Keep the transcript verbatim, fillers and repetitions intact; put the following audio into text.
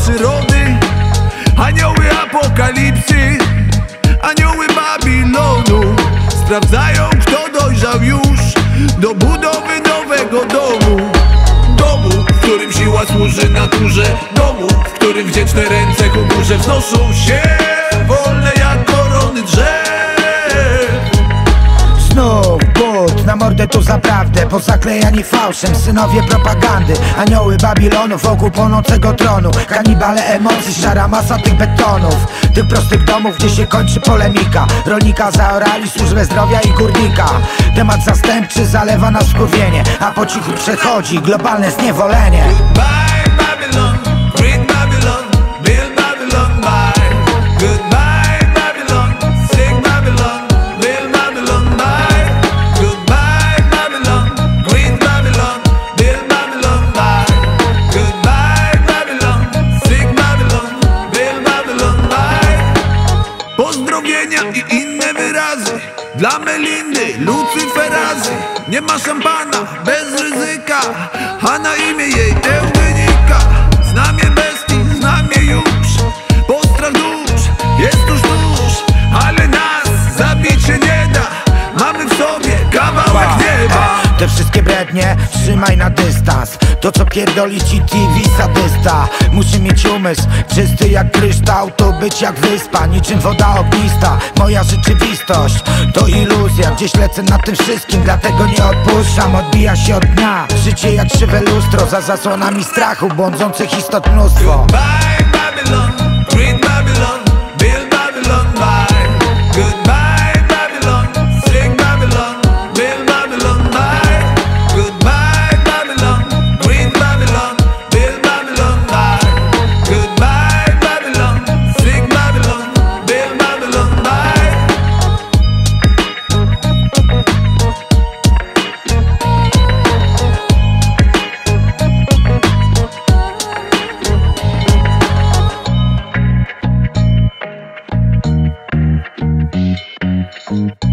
przyrody, anioły apokalipsy, anioły Babilonu. Sprawdzają, kto dojrzał już do budowy nowego domu. Domu, w którym siła służy naturze. Domu, w którym wdzięczne ręce ku górze wznoszą się wolne jak korony drzew. Znów but na mordę tu zaprawdę, pozaklejani fałszem, synowie propagandy, anioły Babilonu wokół płonącego tronu. Kanibale emocji, szara masa tych betonów, tych prostych domów, gdzie się kończy polemika. Rolnika zaorali służbę zdrowia i górnika. Temat zastępczy zalewa nas wkurwienie, a po cichu przechodzi globalne zniewolenie. Goodbye Babylon, great Babylon, build Babylon by. Goodbye Babylon, sick Babylon, build Babylon by. Goodbye Babylon, great Babylon, build Babylon by. Goodbye Babylon, sick Babylon, build Babylon by. Pozdrowienia i inne wyrazy dla Melindy, Lucyferazy. Nie ma szampana bez ryzyka, a na imię jej Eugenika. Znam je bestii, znam je już, postrach dusz jest tuż tuż, ale nas zabić się nie da. Mamy w sobie kawałek nieba. Te wszystkie brednie trzymaj na dystans. To co pierdoli ci T V sadysta. Musi mieć umysł czysty jak kryształ, to być jak wyspa, niczym woda ognista. Moja rzeczywistość to iluzja, gdzieś lecę na tym wszystkim, dlatego nie odpuszczam. Odbija się od dnia, życie jak krzywe lustro, za zasłonami strachu błądzących istot mnóstwo. Goodbye Babylon, great Babylon, build Babylon by. Goodbye Babylon, sick Babylon, build Babylon by. Goodbye Babylon, great Babylon, build Babylon by. Goodbye Babylon, sick Babylon, build Babylon by. Thank you.